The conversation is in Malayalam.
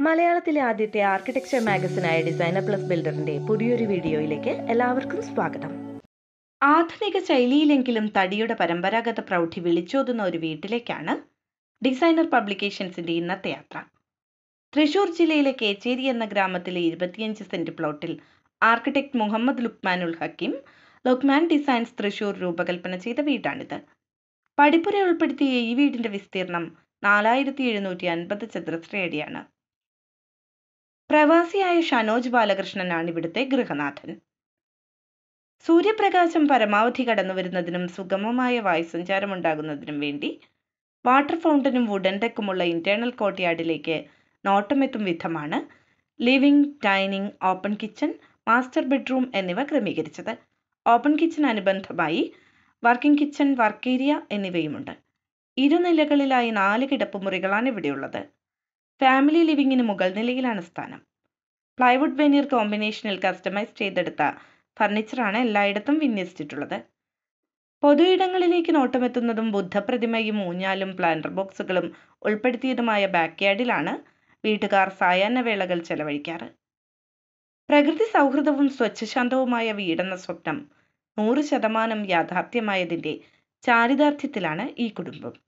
മലയാളത്തിലെ ആദ്യത്തെ ആർക്കിടെക്ചർ മാഗസിനായ ഡിസൈനർ പ്ലസ് ബിൽഡറിന്റെ പുതിയൊരു വീഡിയോയിലേക്ക് എല്ലാവർക്കും സ്വാഗതം. ആധുനിക ശൈലിയിലെങ്കിലും തടിയുടെ പരമ്പരാഗത പ്രൗഢി വിളിച്ചോതുന്ന ഒരു വീട്ടിലേക്കാണ് ഡിസൈനർ പബ്ലിക്കേഷൻസിന്റെ ഇന്നത്തെ യാത്ര. തൃശൂർ ജില്ലയിലെ കേച്ചേരി എന്ന ഗ്രാമത്തിലെ 25 സെന്റ് പ്ലോട്ടിൽ ആർക്കിടെക്ട് മുഹമ്മദ് ലുക്മാനുൽ ഹക്കീം ലുക്മാൻ ഡിസൈൻസ് തൃശൂർ രൂപകൽപ്പന ചെയ്ത വീടാണിത്. പടിപ്പുര ഉൾപ്പെടുത്തിയ ഈ വീടിന്റെ വിസ്തീർണം 4750 ചതുരശ്ര അടിയാണ്. പ്രവാസിയായ ഷനോജ് ബാലകൃഷ്ണനാണ് ഇവിടുത്തെ ഗൃഹനാഥൻ. സൂര്യപ്രകാശം പരമാവധി കടന്നുവരുന്നതിനും സുഗമമായ വായുസഞ്ചാരം ഉണ്ടാകുന്നതിനും വേണ്ടി വാട്ടർ ഫൗണ്ടനും വുഡൻ ഡെക്കുമുള്ള ഇന്റേണൽ കോർട്ട്യാർഡിലേക്ക് നോട്ടമെത്തും വിധമാണ് living, dining, open kitchen, master bedroom എന്നിവ ക്രമീകരിച്ചത്. ഓപ്പൺ കിച്ചൺ അനുബന്ധമായി വർക്കിംഗ് കിച്ചൺ, വർക്ക് ഏരിയ എന്നിവയുമുണ്ട്. ഇരുനിലകളിലായി 4 കിടപ്പുമുറികളാണ് ഇവിടെയുള്ളത്. ഫാമിലി ലിവിങ്ങിന് മുകൾ നിലയിലാണ് സ്ഥാനം. പ്ലൈവുഡ് വെനീർ കോമ്പിനേഷനിൽ കസ്റ്റമൈസ് ചെയ്തെടുത്ത ഫർണിച്ചറാണ് എല്ലായിടത്തും വിന്യസിച്ചിട്ടുള്ളത്. പൊതു ഇടങ്ങളിലേക്ക് നോട്ടമെത്തുന്നതും ബുദ്ധപ്രതിമയും ഊഞ്ഞാലും പ്ലാന്റർ ബോക്സുകളും ഉൾപ്പെടുത്തിയതുമായ ബാക്ക്യാർഡിലാണ് വീട്ടുകാർ സായാഹ്ന വേളകൾ ചെലവഴിക്കാറ്. പ്രകൃതി സൗഹൃദവും സ്വച്ഛശാന്തവുമായ വീടെന്ന സ്വപ്നം 100% യാഥാർത്ഥ്യമായതിന്റെ ചാരിതാർത്ഥ്യത്തിലാണ് ഈ കുടുംബം.